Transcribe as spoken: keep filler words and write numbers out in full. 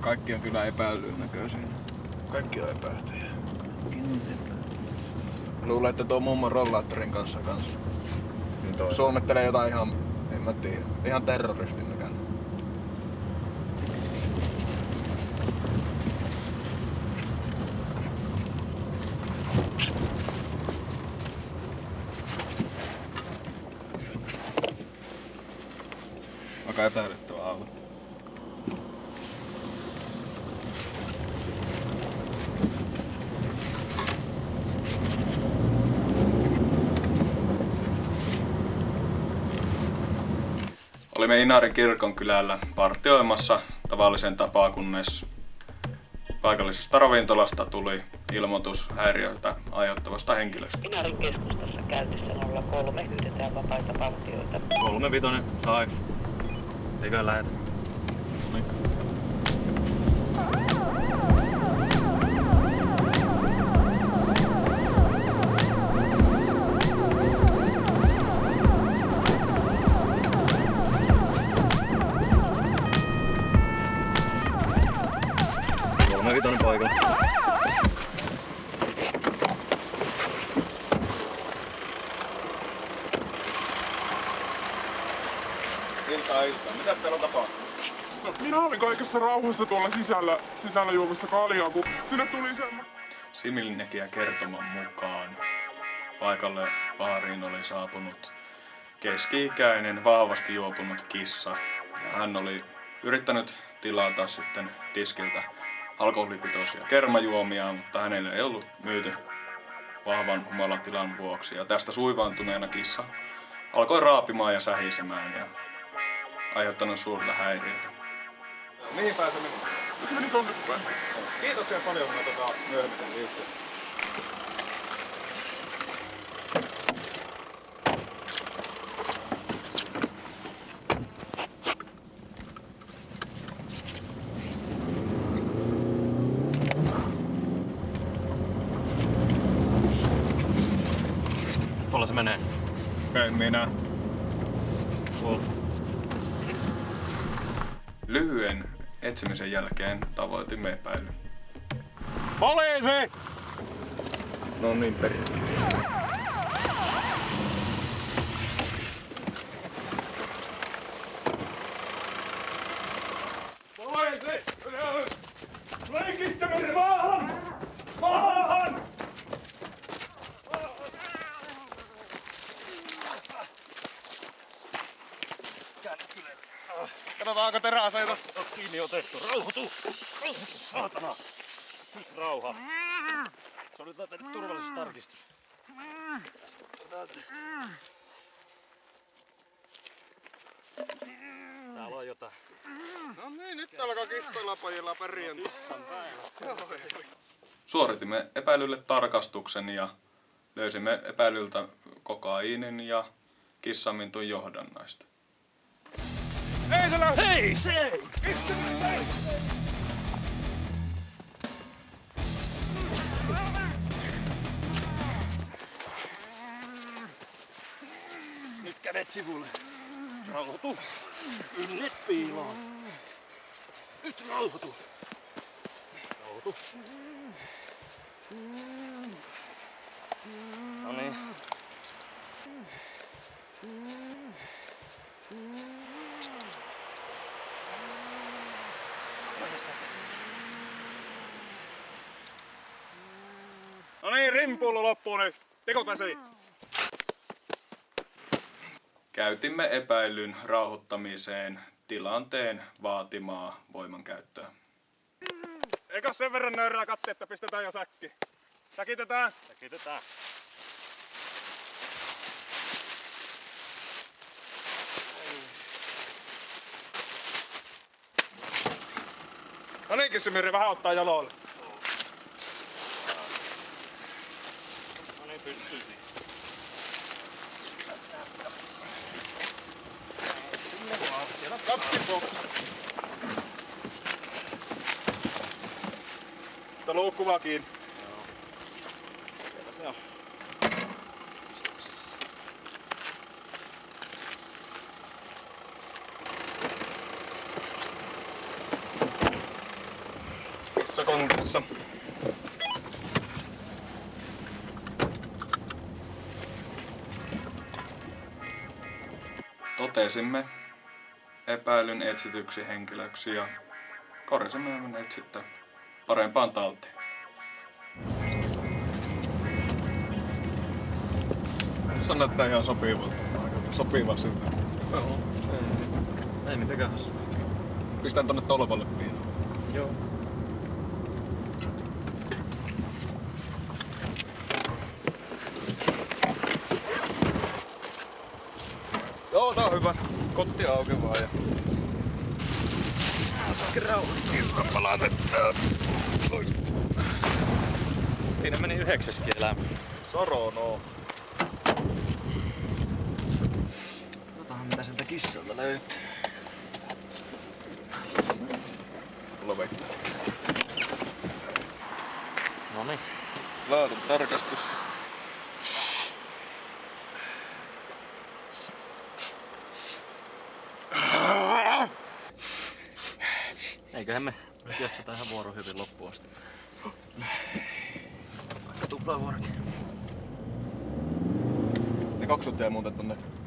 Kaikki on kyllä epäilyn näköisiä. Kaikki on epäiltyjä. Kaikki on epäiltyjä. Luulen, että tuo mummon rollaattorin kanssa kanssa. Niin suunnittelee jotain ihan, en mä tiedä, ihan terroristin näköinen. Aika epäilyttävä auto. Olimme Inarin kirkonkylällä partioimassa tavallisen tapaa, kunnes paikallisesta ravintolasta tuli ilmoitus häiriöitä aiheuttavasta henkilöstä. Inarin keskustassa käynnissä nolla kolme, pyydetään vapaita partioita. Kolme vitonen, sai. Eiköhän lähetä. Kolme vitonen paikalla. Iltaa iltaa. Mitäs täällä on tapahtunut? No, minä olin kaikessa rauhassa tuolla sisällä, sisällä juomassa kaljaa, kun sinne tuli semmoinen. Silminnäkijä kertoman mukaan paikalle baariin oli saapunut keski-ikäinen, vahvasti juopunut kissa. Ja hän oli yrittänyt tilata sitten tiskiltä alkoholipitoisia kermajuomia, mutta hänelle ei ollut myyty vahvan humalatilan vuoksi. Ja tästä suivaantuneena kissa alkoi raapimaan ja sähisemään ja aiheuttanut suurta häiriötä. Mihin pääsemme? Se meni tonne päin. Kiitoksia paljon, mä tota myöhemmin yhteen. Tuolla se menee. En minä. Tuolla. Lyhyen etsimisen jälkeen tavoitimme epäilyn. Poliisi! No niin, perille. Poliisi! Leikistäminen maahan! Maahan! Katsotaanko teräaseita? On kiinni otettu. Rauhoitu! Rauhoitu, saatana! Nyt rauha. Se oli tätä nyt turvallisuustarkistus. Täällä on jotain. No niin, nyt alkaa kissoilla pojilla perjantai. Kissan päivä. Suoritimme epäilylle tarkastuksen ja löysimme epäilyltä kokaiinin ja kissamintun johdannaista. Ei se lähde! Hei, se ei! Nyt kädet sivulle. Rauhoitu. Innet piiloon. Nyt rauhoitu. Rauhoitu. No niin. No niin, rimpullu loppuun nyt. Tekokäsi. Käytimme epäilyn rauhoittamiseen tilanteen vaatimaa voimankäyttöä. Eikä sen verran nöyrää katse, että pistetään jo säkki. Säkitetään. Säkitetään. No niin, Kissimiri, vähän ottaa jaloille. No niin, pystyy. Siellä on kappiboksi. Mutta luukku vaan kiinni. Joo. Siellä se on. Istuksessa. Isossa kontissa. Totesimme epäilyn etsityksi henkilöksi ja korjasimme hänet sitten parempaan talteen. Se näyttää ihan sopivalta. Aika sopiva syy. Joo, ei, ei mitenkään hassua. Pistän tonne tolvalle piiloon. Joo. Joo, tää on hyvä. Kotti auki vaan ja... Saakin rauha. Kissan palatettaa. Siinä meni yhdeksäskin elämä. Soro noo. Katsotaan mitä sieltä kissalta löytyy. Mulla vettä. Noniin. Laadun tarkastus. Eiköhän me jaksata ihan vuoro hyvin loppuun asti. Vaikka tuplaa vuorokin. Ne kaksut jäi muuten tonne